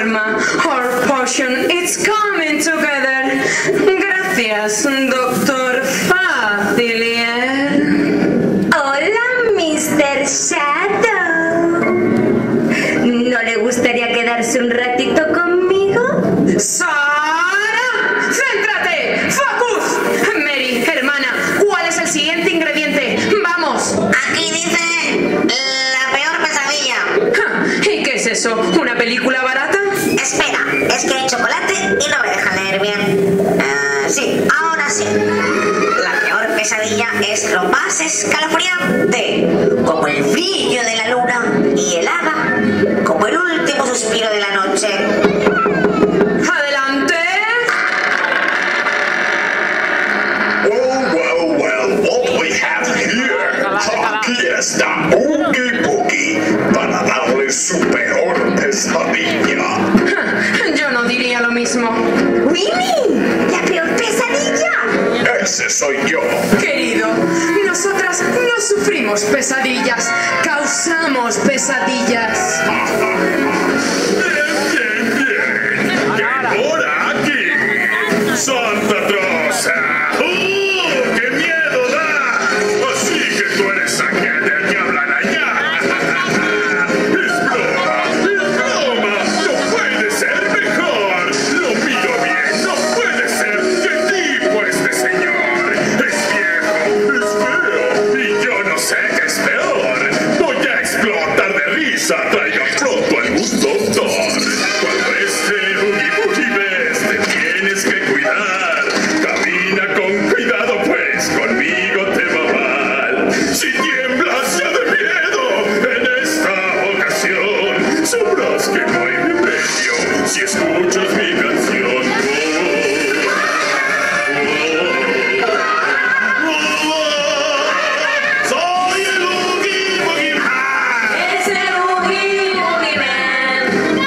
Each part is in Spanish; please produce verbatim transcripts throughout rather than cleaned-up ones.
Karma or potion, it's coming together. Gracias, doctor Facilier. Hola, mister Shadow. ¿No le gustaría quedarse un ratito conmigo? ¡Sara! ¡Céntrate! ¡Focus! Mary, hermana, ¿cuál es el siguiente ingrediente? ¡Vamos! Aquí dice la peor pesadilla. ¿Y qué es eso? ¿Una película barata? Espera, es que hay chocolate y no me deja leer bien. Uh, sí, ahora sí. La peor pesadilla es lo más escalofriante, como el brillo de la luna y helada, como el último suspiro de la noche. ¡Adelante! Well, well, well, what we have here. Aquí está Oogie Boogie para darle su peor pesadilla. Yo no diría lo mismo. ¡Winnie! ¡La peor pesadilla! Ese soy yo. Querido, nosotras no sufrimos pesadillas, causamos pesadillas. Bien, bien, bien. ¿Qué por aquí? ¡Santa Rosa! ¡Uh! ¡Qué miedo da! Así que tú eres aquel del que hablan allá. ¡Es broma! ¡Es broma! ¡No puede ser mejor! Lo miro bien. ¡No puede ser! ¡Qué tipo este señor! ¡Es viejo! ¡Es feo! Y yo no sé qué es peor. Voy a explotar de risa. Traigan pronto algún doctor. Cuando este Oogie Boogie ves, te tienes que cuidar. Camina con cuidado, pues conmigo te va mal. Si tiemblas ya de miedo en esta ocasión, sabrás que no hay remedio si escuchas mi canción. ¡Soy el Oogie Boogie Man! Es el Oogie Boogie Man.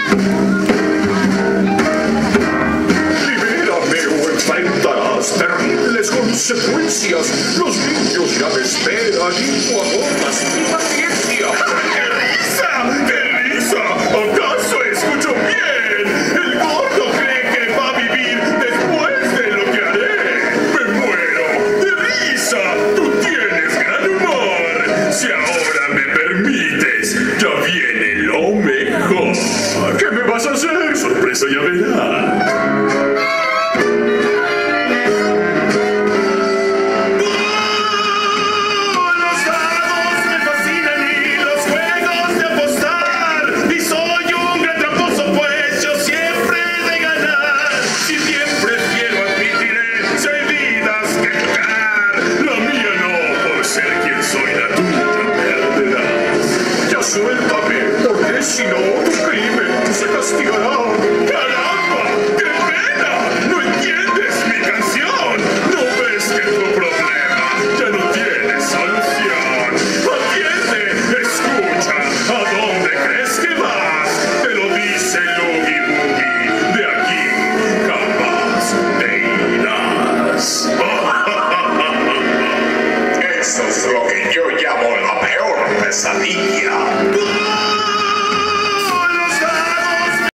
Libérame o enfrentarás terribles consecuencias. Los niños ya me esperan y tú agotas mi paciencia. ¡Qué risa! ¡Qué risa! ¿Acaso escucho bien? El gordo cree que va a vivir después de lo que haré. ¡Me muero de risa! ¡Tú tienes gran humor! Si ahora me permites, ya viene lo mejor. ¿Qué me vas a hacer? Sorpresa, ya verás. Los dados me fascinan y los juegos de apostar. Y soy un gran tramposo, pues yo siempre he de ganar. Si bien prefiero admitiré, si hay vidas que jugar, la mía no, por ser quien soy, la tuya perderás. Ya suéltame, porque si no, tu crimen se castigará.